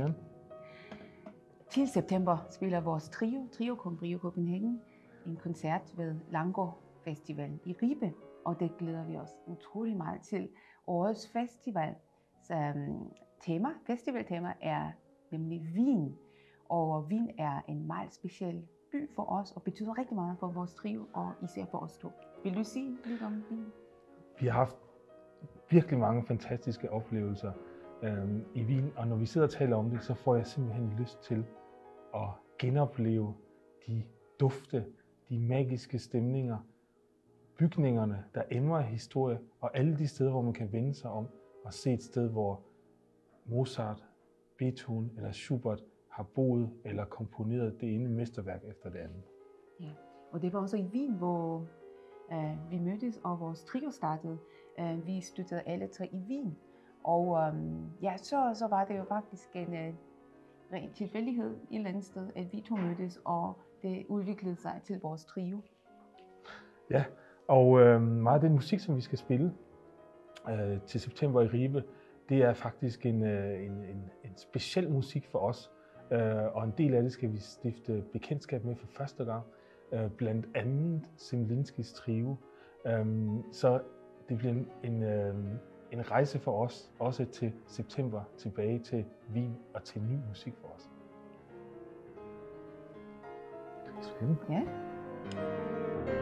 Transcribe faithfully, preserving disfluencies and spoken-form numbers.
Søren. Til september spiller vores trio, Trio Combrio Copenhagen, en koncert ved Langgaard Festival i Ribe, og det glæder vi os utrolig meget til. Årets festival, så, um, tema, festivaltema er nemlig Wien, og Wien er en meget speciel by for os, og betyder rigtig meget for vores trio, og især for os to. Vil du sige lidt om Wien? Vi har haft virkelig mange fantastiske oplevelser øhm, i Wien, og når vi sidder og taler om det, så får jeg simpelthen lyst til at genopleve de dufte, de magiske stemninger, bygningerne, der emmer af historie, og alle de steder, hvor man kan vende sig om og se et sted, hvor Mozart, Beethoven eller Schubert har boet eller komponeret det ene mesterværk efter det andet. Ja, og det var også i Wien, hvor uh, vi mødtes, og vores trio startede. Uh, vi studerede alle tre i Wien, og um, ja, så, så var det jo faktisk en uh, ren tilfældighed et eller andet sted, at vi to mødtes, og det udviklede sig til vores trio. Ja, og øh, meget af den musik, som vi skal spille øh, til september i Ribe, det er faktisk en, øh, en, en, en speciel musik for os. Øh, og en del af det skal vi stifte bekendtskab med for første gang, øh, blandt andet Zemlinskis trio. Øh, så det bliver en, en, øh, en rejse for os, også til september, tilbage til Wien og til ny musik for os. Ja.